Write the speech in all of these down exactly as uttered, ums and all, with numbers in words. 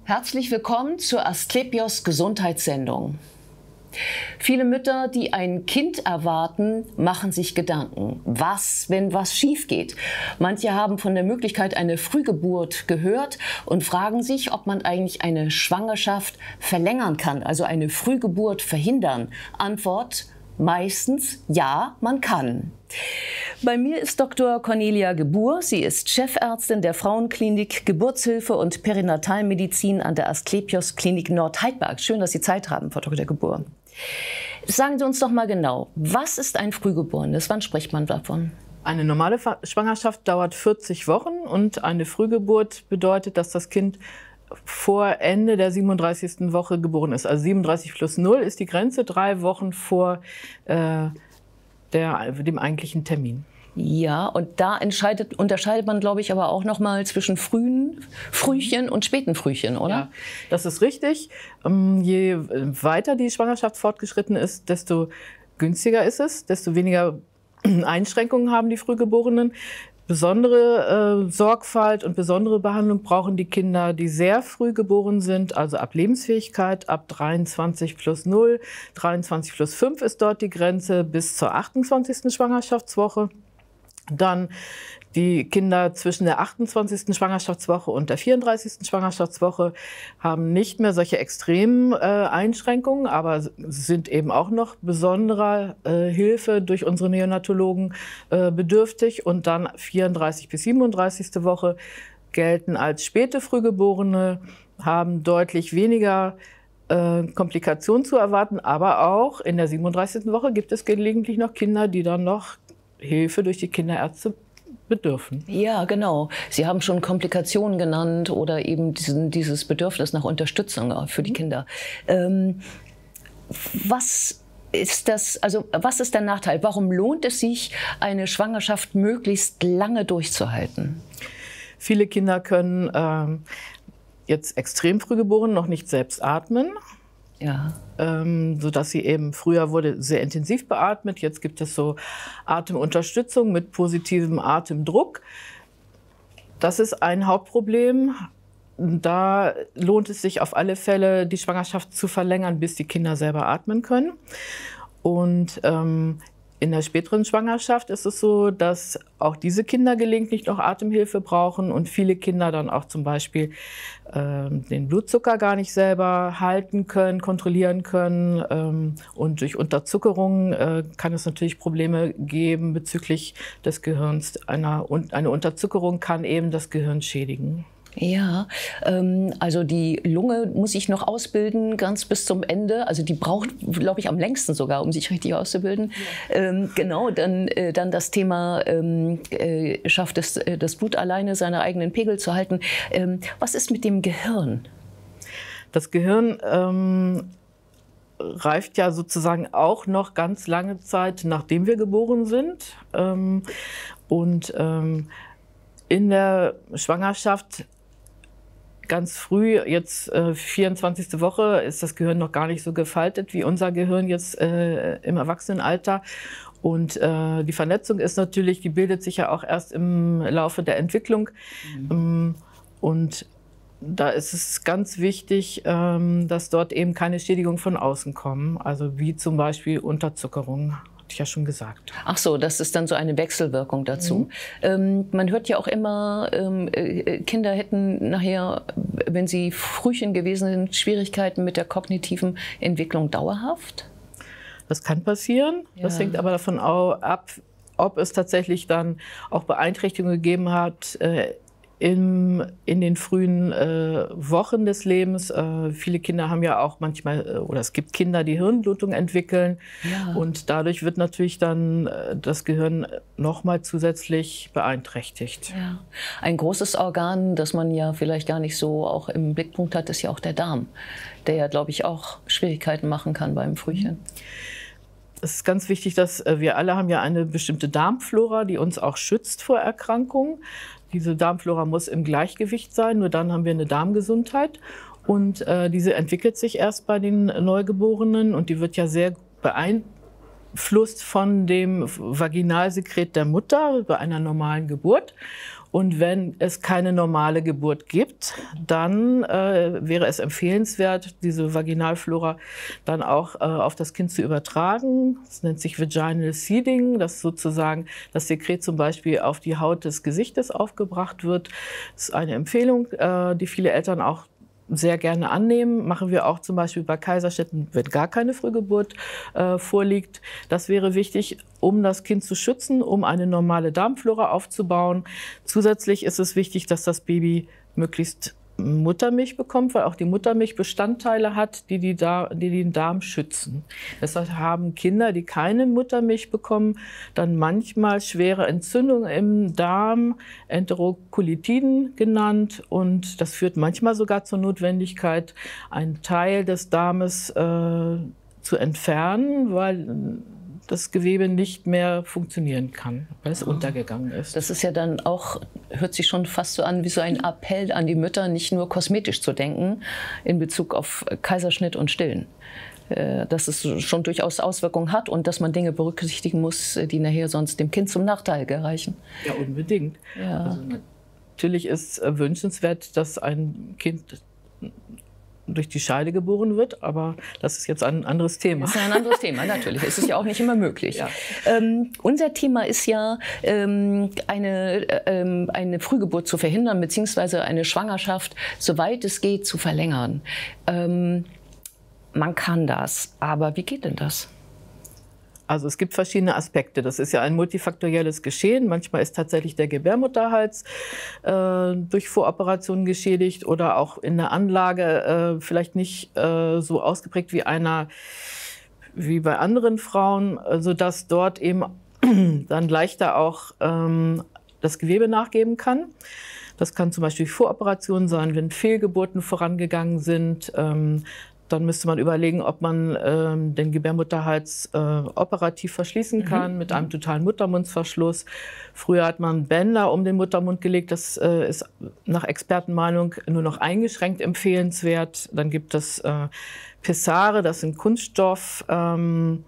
Herzlich willkommen zur Asklepios Gesundheitssendung. Viele Mütter, die ein Kind erwarten, machen sich Gedanken. Was, wenn was schief geht? Manche haben von der Möglichkeit einer Frühgeburt gehört und fragen sich, ob man eigentlich eine Schwangerschaft verlängern kann, also eine Frühgeburt verhindern. Antwort: meistens ja, man kann. Bei mir ist Doktor Cornelia Gebur. Sie ist Chefärztin der Frauenklinik Geburtshilfe und Perinatalmedizin an der Asklepios Klinik Nordheidberg. Schön, dass Sie Zeit haben, Frau Doktor Gebur. Sagen Sie uns doch mal genau, was ist ein Frühgeborenes? Wann spricht man davon? Eine normale Schwangerschaft dauert vierzig Wochen und eine Frühgeburt bedeutet, dass das Kind vor Ende der siebenunddreißigsten Woche geboren ist. Also siebenunddreißig plus null ist die Grenze, drei Wochen vor äh, der, dem eigentlichen Termin. Ja, und da entscheidet, unterscheidet man, glaube ich, aber auch noch mal zwischen frühen Frühchen und späten Frühchen, oder? Ja, das ist richtig. Je weiter die Schwangerschaft fortgeschritten ist, desto günstiger ist es, desto weniger Einschränkungen haben die Frühgeborenen. Besondere äh, Sorgfalt und besondere Behandlung brauchen die Kinder, die sehr früh geboren sind, also ab Lebensfähigkeit, ab dreiundzwanzig plus null, dreiundzwanzig plus fünf ist dort die Grenze, bis zur achtundzwanzigsten Schwangerschaftswoche. Dann die Kinder zwischen der achtundzwanzigsten Schwangerschaftswoche und der vierunddreißigsten Schwangerschaftswoche haben nicht mehr solche extremen äh, Einschränkungen, aber sind eben auch noch besonderer äh, Hilfe durch unsere Neonatologen äh, bedürftig. Und dann vierunddreißig bis siebenunddreißigste Woche gelten als späte Frühgeborene, haben deutlich weniger äh, Komplikationen zu erwarten. Aber auch in der siebenunddreißigsten Woche gibt es gelegentlich noch Kinder, die dann noch Hilfe durch die Kinderärzte bedürfen. Ja, genau. Sie haben schon Komplikationen genannt oder eben diesen, dieses Bedürfnis nach Unterstützung für die Kinder. Ähm, was ist das, also was ist der Nachteil? Warum lohnt es sich, eine Schwangerschaft möglichst lange durchzuhalten? Viele Kinder können ähm, jetzt extrem früh geboren noch nicht selbst atmen. Ja. Ähm, sodass sie eben, früher wurde sehr intensiv beatmet, jetzt gibt es so Atemunterstützung mit positivem Atemdruck. Das ist ein Hauptproblem. Da lohnt es sich auf alle Fälle, die Schwangerschaft zu verlängern, bis die Kinder selber atmen können. Und ähm, in der späteren Schwangerschaft ist es so, dass auch diese Kinder gelegentlich noch Atemhilfe brauchen und viele Kinder dann auch zum Beispiel äh, den Blutzucker gar nicht selber halten können, kontrollieren können. Ähm, und durch Unterzuckerung äh, kann es natürlich Probleme geben bezüglich des Gehirns. Eine, eine Unterzuckerung kann eben das Gehirn schädigen. Ja, ähm, also die Lunge muss ich noch ausbilden, ganz bis zum Ende. Also die braucht, glaube ich, am längsten sogar, um sich richtig auszubilden. Ja. Ähm, genau, dann, äh, dann das Thema, ähm, äh, schafft es äh, das Blut alleine, seine eigenen Pegel zu halten. Ähm, was ist mit dem Gehirn? Das Gehirn ähm, reift ja sozusagen auch noch ganz lange Zeit, nachdem wir geboren sind. Ähm, und ähm, in der Schwangerschaft ganz früh, jetzt äh, vierundzwanzigste Woche, ist das Gehirn noch gar nicht so gefaltet wie unser Gehirn jetzt äh, im Erwachsenenalter. Und äh, die Vernetzung ist natürlich, die bildet sich ja auch erst im Laufe der Entwicklung. Mhm. Ähm, und da ist es ganz wichtig, ähm, dass dort eben keine Schädigungen von außen kommen, also wie zum Beispiel Unterzuckerung. Hatte ich ja schon gesagt. Ach so, das ist dann so eine Wechselwirkung dazu. Mhm. Ähm, man hört ja auch immer, ähm, äh, Kinder hätten nachher, wenn sie Frühchen gewesen sind, Schwierigkeiten mit der kognitiven Entwicklung dauerhaft? Das kann passieren. Ja. Das hängt aber davon ab, ob es tatsächlich dann auch Beeinträchtigungen gegeben hat äh, in, in den frühen äh, Wochen des Lebens. Äh, viele Kinder haben ja auch manchmal, äh, oder es gibt Kinder, die Hirnblutung entwickeln. Ja. Und dadurch wird natürlich dann äh, das Gehirn nochmal zusätzlich beeinträchtigt. Ja. Ein großes Organ, das man ja vielleicht gar nicht so auch im Blickpunkt hat, ist ja auch der Darm, der ja, glaube ich, auch Schwierigkeiten machen kann beim Frühchen. Es ist ganz wichtig, dass äh, wir alle haben ja eine bestimmte Darmflora, die uns auch schützt vor Erkrankungen. Diese Darmflora muss im Gleichgewicht sein, nur dann haben wir eine Darmgesundheit. Und äh, diese entwickelt sich erst bei den Neugeborenen und die wird ja sehr beeinflusst von dem Vaginalsekret der Mutter bei einer normalen Geburt. Und wenn es keine normale Geburt gibt, dann äh, wäre es empfehlenswert, diese Vaginalflora dann auch äh, auf das Kind zu übertragen. Das nennt sich Vaginal Seeding, dass sozusagen das Sekret zum Beispiel auf die Haut des Gesichtes aufgebracht wird. Das ist eine Empfehlung, äh, die viele Eltern auch sehr gerne annehmen. Machen wir auch zum Beispiel bei Kaiserschnitten, wenn gar keine Frühgeburt äh, vorliegt. Das wäre wichtig, um das Kind zu schützen, um eine normale Darmflora aufzubauen. Zusätzlich ist es wichtig, dass das Baby möglichst Muttermilch bekommt, weil auch die Muttermilch Bestandteile hat, die, die, da, die den Darm schützen. Deshalb haben Kinder, die keine Muttermilch bekommen, dann manchmal schwere Entzündungen im Darm, Enterokolitiden genannt. Und das führt manchmal sogar zur Notwendigkeit, einen Teil des Darmes äh, zu entfernen, weil das Gewebe nicht mehr funktionieren kann, weil es untergegangen ist. Das ist ja dann auch, hört sich schon fast so an wie so ein Appell an die Mütter, nicht nur kosmetisch zu denken in Bezug auf Kaiserschnitt und Stillen. Dass es schon durchaus Auswirkungen hat und dass man Dinge berücksichtigen muss, die nachher sonst dem Kind zum Nachteil gereichen. Ja, unbedingt. Ja. Also natürlich ist es wünschenswert, dass ein Kind durch die Scheide geboren wird, aber das ist jetzt ein anderes Thema. Das ist ein anderes Thema, natürlich. Es ist ja auch nicht immer möglich. Ja. Ähm, unser Thema ist ja, ähm, eine, ähm, eine Frühgeburt zu verhindern, beziehungsweise eine Schwangerschaft, soweit es geht, zu verlängern. Ähm, man kann das, aber wie geht denn das? Also es gibt verschiedene Aspekte. Das ist ja ein multifaktorielles Geschehen. Manchmal ist tatsächlich der Gebärmutterhals äh, durch Voroperationen geschädigt oder auch in der Anlage äh, vielleicht nicht äh, so ausgeprägt wie einer wie bei anderen Frauen, sodass dort eben dann leichter auch ähm, das Gewebe nachgeben kann. Das kann zum Beispiel Voroperationen sein, wenn Fehlgeburten vorangegangen sind. Ähm, Dann müsste man überlegen, ob man ähm, den Gebärmutterhals äh, operativ verschließen kann mhm. mit einem totalen Muttermundsverschluss. Früher hat man Bänder um den Muttermund gelegt. Das äh, ist nach Expertenmeinung nur noch eingeschränkt empfehlenswert. Dann gibt es äh, Pessare, das sind Kunststoff. Ähm,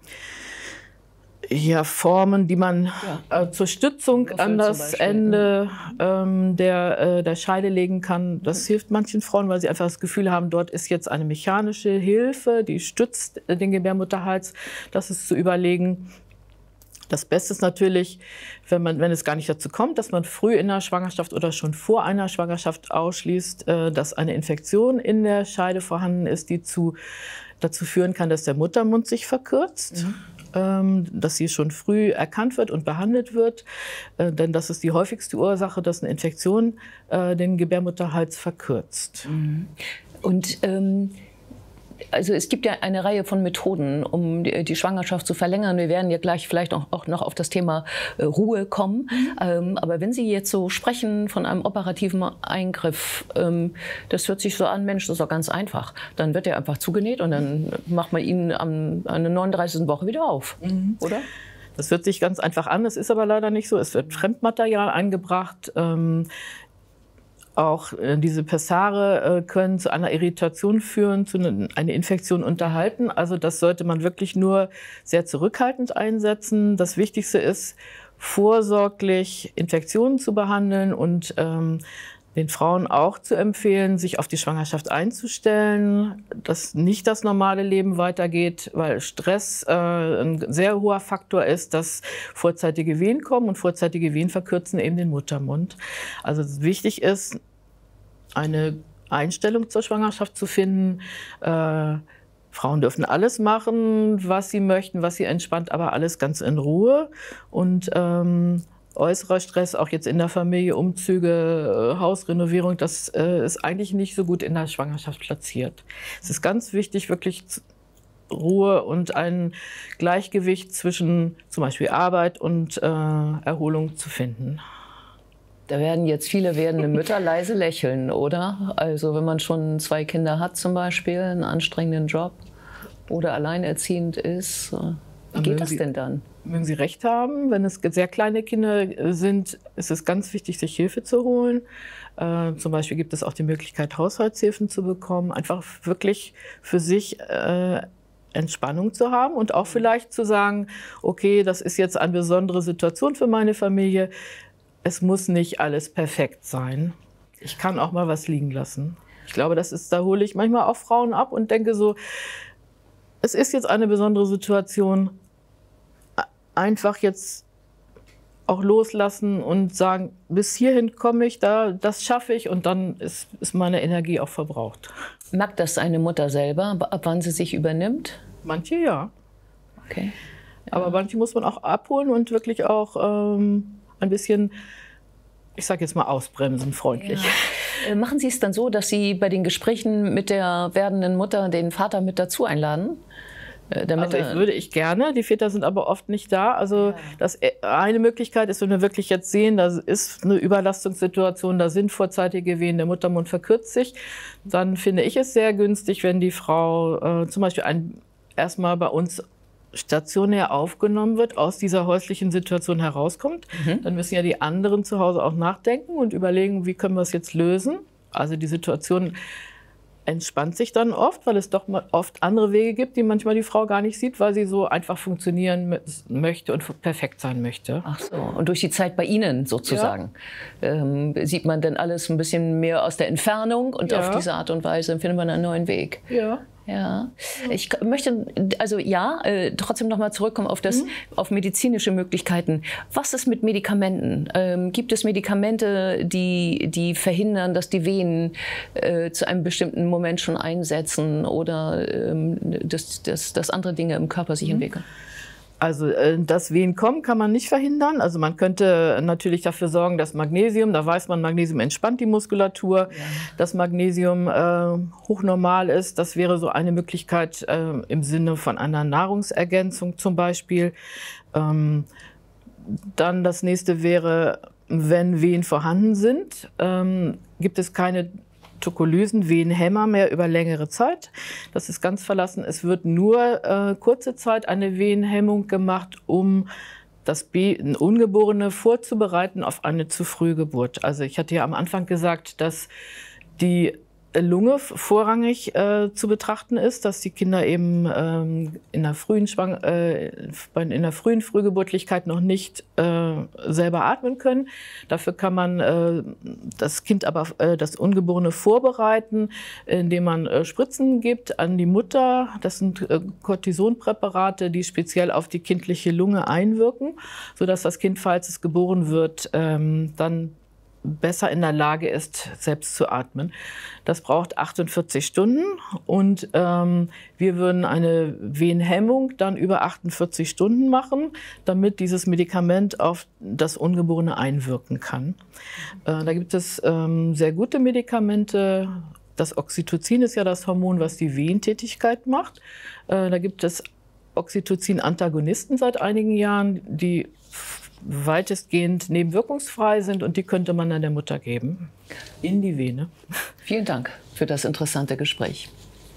Ja, Formen, die man ja. äh, zur Stützung an das Ende ähm, der, äh, der Scheide legen kann. Das mhm. hilft manchen Frauen, weil sie einfach das Gefühl haben, dort ist jetzt eine mechanische Hilfe, die stützt äh, den Gebärmutterhals. Das ist zu überlegen. Das Beste ist natürlich, wenn, man, wenn es gar nicht dazu kommt, dass man früh in der Schwangerschaft oder schon vor einer Schwangerschaft ausschließt, äh, dass eine Infektion in der Scheide vorhanden ist, die zu, dazu führen kann, dass der Muttermund sich verkürzt. Mhm. Dass sie schon früh erkannt wird und behandelt wird. Äh, denn das ist die häufigste Ursache, dass eine Infektion äh, den Gebärmutterhals verkürzt. Und ähm, also es gibt ja eine Reihe von Methoden, um die, die Schwangerschaft zu verlängern. Wir werden ja gleich vielleicht auch, auch noch auf das Thema äh, Ruhe kommen. Mhm. Ähm, aber wenn Sie jetzt so sprechen von einem operativen Eingriff, ähm, das hört sich so an, Mensch, das ist doch ganz einfach. Dann wird er einfach zugenäht und dann macht man ihn am, an der neununddreißigsten Woche wieder auf, mhm. oder? Das hört sich ganz einfach an, es ist aber leider nicht so. Es wird Fremdmaterial eingebracht. Ähm, Auch äh, diese Pessare äh, können zu einer Irritation führen, zu ne, einer Infektion unterhalten. Also das sollte man wirklich nur sehr zurückhaltend einsetzen. Das Wichtigste ist, vorsorglich Infektionen zu behandeln und ähm, den Frauen auch zu empfehlen, sich auf die Schwangerschaft einzustellen, dass nicht das normale Leben weitergeht, weil Stress äh, ein sehr hoher Faktor ist, dass vorzeitige Wehen kommen und vorzeitige Wehen verkürzen eben den Muttermund. Also wichtig ist, eine Einstellung zur Schwangerschaft zu finden. Äh, Frauen dürfen alles machen, was sie möchten, was sie entspannt, aber alles ganz in Ruhe. Und ähm, äußerer Stress, auch jetzt in der Familie, Umzüge, äh, Hausrenovierung, das äh, ist eigentlich nicht so gut in der Schwangerschaft platziert. Es ist ganz wichtig, wirklich Ruhe und ein Gleichgewicht zwischen zum Beispiel Arbeit und äh, Erholung zu finden. Da werden jetzt viele werdende Mütter leise lächeln, oder? Also wenn man schon zwei Kinder hat zum Beispiel, einen anstrengenden Job oder alleinerziehend ist, wie geht das denn dann? Wenn Sie recht haben, wenn es sehr kleine Kinder sind, ist es ganz wichtig, sich Hilfe zu holen. Äh, zum Beispiel gibt es auch die Möglichkeit, Haushaltshilfen zu bekommen, einfach wirklich für sich äh, Entspannung zu haben und auch vielleicht zu sagen, okay, das ist jetzt eine besondere Situation für meine Familie. es muss nicht alles perfekt sein. Ich kann auch mal was liegen lassen. Ich glaube, das ist, da hole ich manchmal auch Frauen ab und denke so, es ist jetzt eine besondere Situation, einfach jetzt auch loslassen und sagen, bis hierhin komme ich, da, das schaffe ich und dann ist, ist meine Energie auch verbraucht. Merkt das eine Mutter selber, ab wann sie sich übernimmt? Manche ja. Okay. Ja. Aber manche muss man auch abholen und wirklich auch ähm, ein bisschen, ich sage jetzt mal, ausbremsen, freundlich. Ja. Machen Sie es dann so, dass Sie bei den Gesprächen mit der werdenden Mutter den Vater mit dazu einladen? Damit also ich würde ich gerne, die Väter sind aber oft nicht da. Also ja. das eine Möglichkeit ist, wenn wir wirklich jetzt sehen, da ist eine Überlastungssituation, da sind vorzeitige Wehen, der Muttermund verkürzt sich, dann finde ich es sehr günstig, wenn die Frau äh, zum Beispiel ein, erstmal bei uns stationär aufgenommen wird, aus dieser häuslichen Situation herauskommt. Mhm. Dann müssen ja die anderen zu Hause auch nachdenken und überlegen, wie können wir es jetzt lösen. Also die Situation entspannt sich dann oft, weil es doch oft andere Wege gibt, die manchmal die Frau gar nicht sieht, weil sie so einfach funktionieren möchte und perfekt sein möchte. Ach so, und durch die Zeit bei Ihnen sozusagen ja. ähm, sieht man dann alles ein bisschen mehr aus der Entfernung und ja. auf diese Art und Weise findet man einen neuen Weg. Ja. Ja, ich möchte also ja äh, trotzdem noch mal zurückkommen auf das, mhm. auf medizinische Möglichkeiten. Was ist mit Medikamenten? Ähm, gibt es Medikamente, die die verhindern, dass die Venen äh, zu einem bestimmten Moment schon einsetzen oder ähm, dass, dass, dass andere Dinge im Körper sich mhm. entwickeln? Also, dass Wehen kommen, kann man nicht verhindern. Also man könnte natürlich dafür sorgen, dass Magnesium, da weiß man, Magnesium entspannt die Muskulatur, ja. dass Magnesium äh, hochnormal ist. Das wäre so eine Möglichkeit äh, im Sinne von einer Nahrungsergänzung zum Beispiel. Ähm, dann das nächste wäre, wenn Wehen vorhanden sind, ähm, gibt es keine Tokolysen, Wehenhämmer mehr über längere Zeit. Das ist ganz verlassen. Es wird nur äh, kurze Zeit eine Wehenhemmung gemacht, um das Be- Ungeborene vorzubereiten auf eine zu frühe Geburt. Also ich hatte ja am Anfang gesagt, dass die Lunge vorrangig äh, zu betrachten ist, dass die Kinder eben ähm, in der frühen Schwang äh, in der frühen Frühgeburtlichkeit noch nicht äh, selber atmen können. Dafür kann man äh, das Kind aber äh, das Ungeborene vorbereiten, indem man äh, Spritzen gibt an die Mutter. Das sind äh, Cortisonpräparate, die speziell auf die kindliche Lunge einwirken, sodass das Kind, falls es geboren wird, ähm, dann besser in der Lage ist, selbst zu atmen. Das braucht achtundvierzig Stunden und ähm, wir würden eine Wehenhemmung dann über achtundvierzig Stunden machen, damit dieses Medikament auf das Ungeborene einwirken kann. Äh, da gibt es ähm, sehr gute Medikamente. Das Oxytocin ist ja das Hormon, was die Wehentätigkeit macht. Äh, da gibt es Oxytocin-Antagonisten seit einigen Jahren, die weitestgehend nebenwirkungsfrei sind und die könnte man dann der Mutter geben, in die Vene. Vielen Dank für das interessante Gespräch.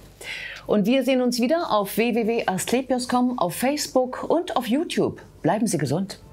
Und wir sehen uns wieder auf w w w punkt asklepios punkt com, auf Facebook und auf YouTube. Bleiben Sie gesund.